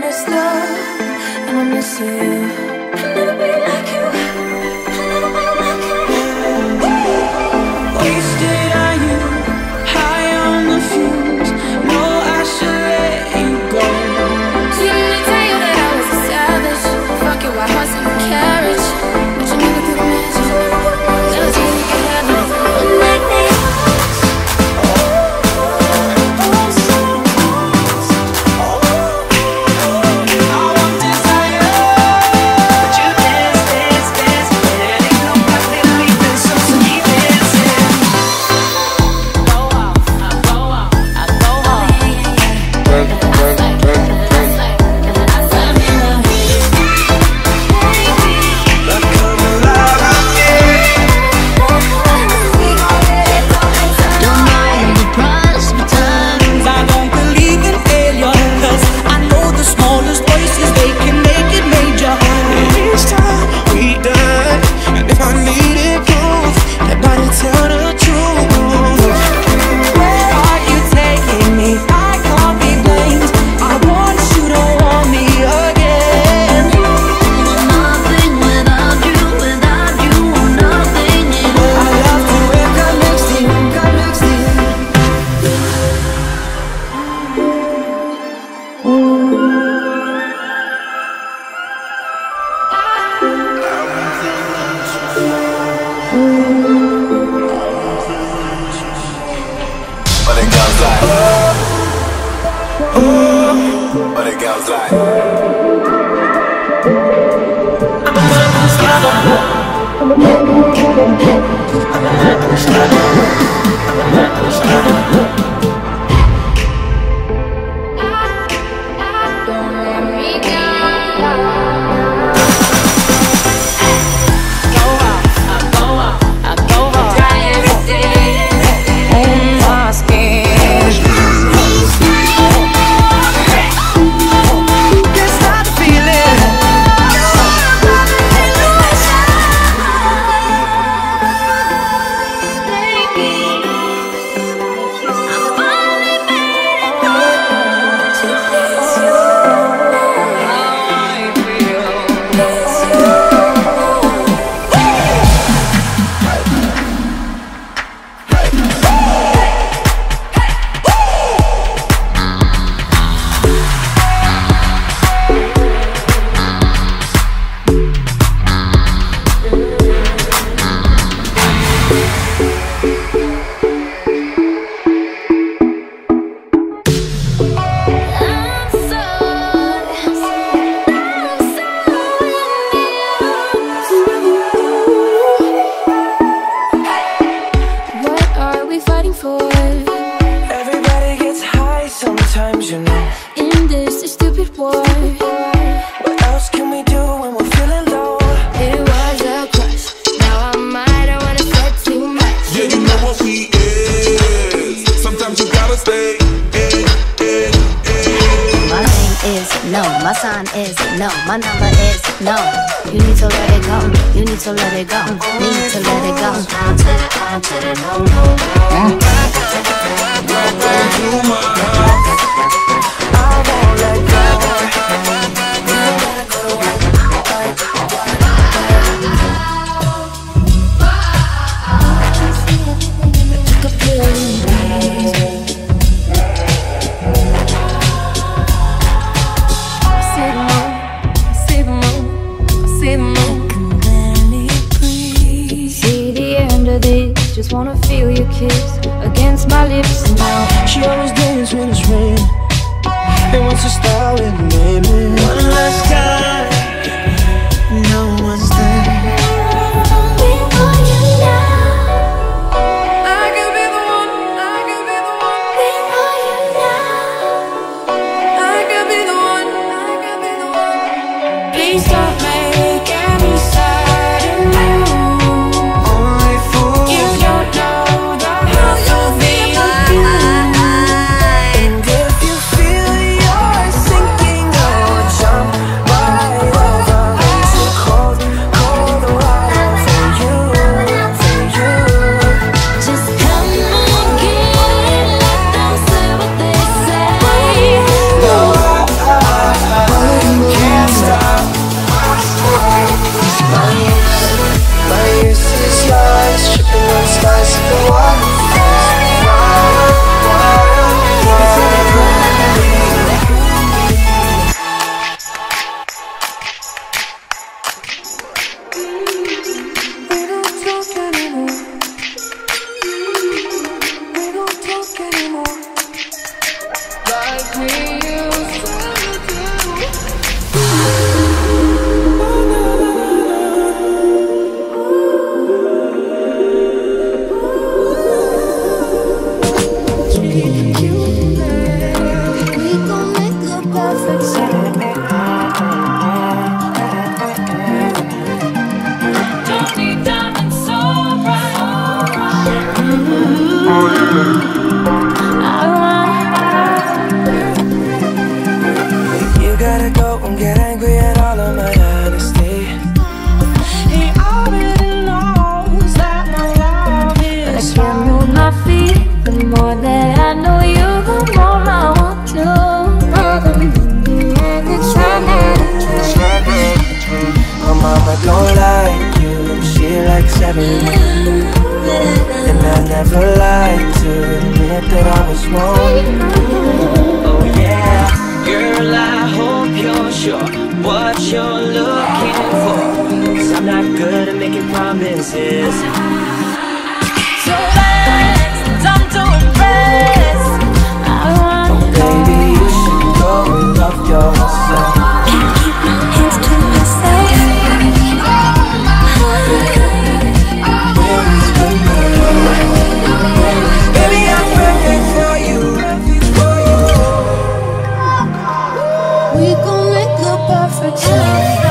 first love, and I'm missing you. I'll never be like you. I'll never be like you. Wasted are you, high on the fumes. No, I should let you go. So you need to tell you that I was a savage. Fuck your white horse and a carriage, but you never could imagine. Never see you could have it like me. Only fools. You don't know the how you feel. Don't need diamonds so bright. You gotta go and get angry at all of my honesty. He already knows that my love is I can't move my feet. The more that I know you, the more I want to. My mama don't like you, she likes everyone. And I never lied to admit that I was wrong. Oh yeah, girl, I hope you're sure what you're looking for, 'cause I'm not good at making promises. So fast, time to impress. Oh baby, you should go and love yourself. Baby, I'm perfect for you. We gon' make the perfect love.